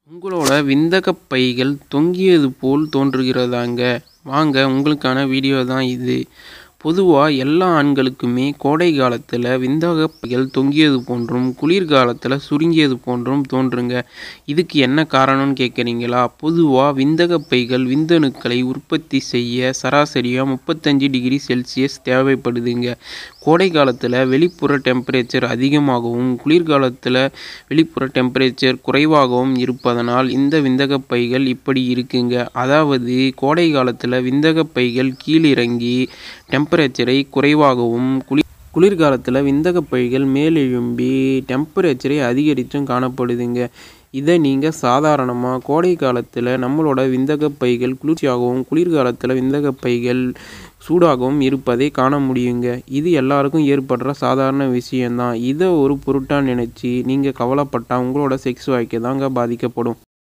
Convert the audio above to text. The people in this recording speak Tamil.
உங்களோட விந்தகப் பைகள் தொங்கியது போல் தோன்றுகிறதாங்க. வாங்க உங்களுக்கான வீடியோ தான் இது. பொதுவா எல்லா ஆண்களுக்குமே கோடை காலத்துல விந்தகப் பைகள் தொங்கியது போன்றும், குளிர்காலத்துல சுருங்கியது போன்றும் தோன்றுங்க. இதுக்கு என்ன காரணம்னு கேட்குறீங்களா? பொதுவா விந்தகப் பைகள் விந்தணுக்களை உற்பத்தி செய்ய சராசரியா 35°C தேவைப்படுதுங்க. கோடை காலத்துல வெளிப்புற டெம்பரேச்சர் அதிகமாகவும், குளிர்காலத்துல வெளிப்புற டெம்பரேச்சர் குறைவாகவும் இருப்பதனால் இந்த விந்தகப் பைகள் இப்படி இருக்குங்க. அதாவது கோடை காலத்துல விந்தகப் பைகள் கீழிறங்கி டெம்பரேச்சரை குறைவாகவும், குளிர்காலத்தில் விந்தகப் பைகள் மேலெழும்பி டெம்பரேச்சரை அதிகரித்தும் காணப்படுதுங்க. இதை நீங்கள் சாதாரணமாக கோடை காலத்தில் நம்மளோட விந்தகப் பைகள் குளிர்ச்சியாகவும், குளிர்காலத்தில் விந்தகப் பைகள் சூடாகவும் இருப்பதை காண முடியுங்க. இது எல்லாருக்கும் ஏற்படுற சாதாரண விஷயந்தான். இதை ஒரு பொருட்டாக நினச்சி நீங்கள் கவலைப்பட்டால் உங்களோட செக்ஸ் வாழ்க்கை தாங்க பாதிக்கப்படும்.